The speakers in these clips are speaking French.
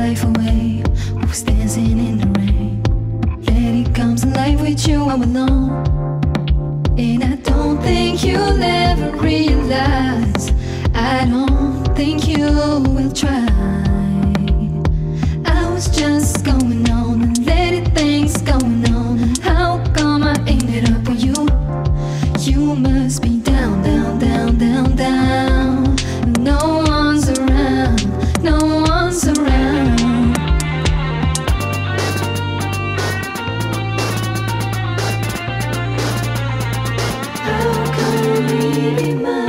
life away. Who's dancing in the rain? Let it comes alive with you, I'm alone. And I don't think you'll ever realize. I don't think you will try. I was just going on and letting things going on. How come I ended up with you? You must be down, down, down, down, down. No one's around, no one's around. How come we be mine?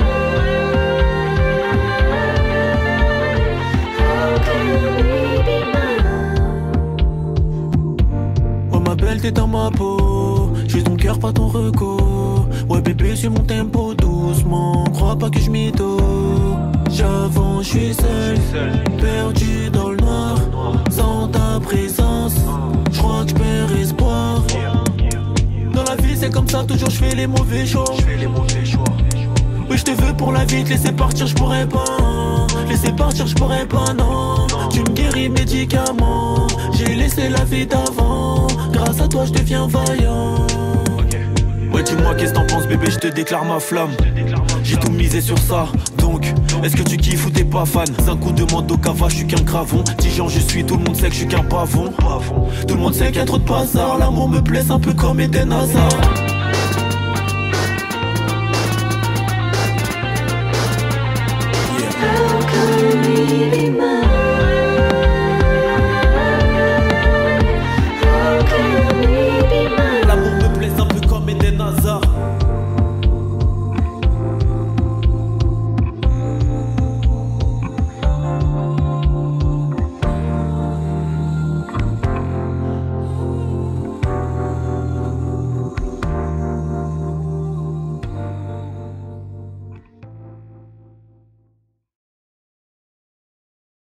How can we be mine? Ouais ma belle t'es dans ma peau. J'suis ton cœur pas ton reco. Ouais bébé suis mon tempo doucement. Crois pas que j'm'ito. J'avance, j'suis seul, perdu dans le noir. Sans ta présence, j'crois que j'perds espoir. Dans la vie c'est comme ça, toujours j'fais les mauvais choix. Oui j'te veux pour la vie, te laisser partir j'pourrais pas. Laisser partir j'pourrais pas non. Tu me guéris médicaments. J'ai laissé la vie d'avant. Grâce à toi je deviens vaillant. Ouais dis-moi qu'est-ce que t'en penses bébé, je te déclare ma flamme. J'ai tout misé sur ça, donc est-ce que tu kiffes ou t'es pas fan? 5 coups de mando cava, je suis qu'un cravon. 10 ans je suis, tout le monde sait que je suis qu'un pavon. Tout le monde sait qu'il y a trop de bazar. L'amour me blesse un peu comme Eden Hazard.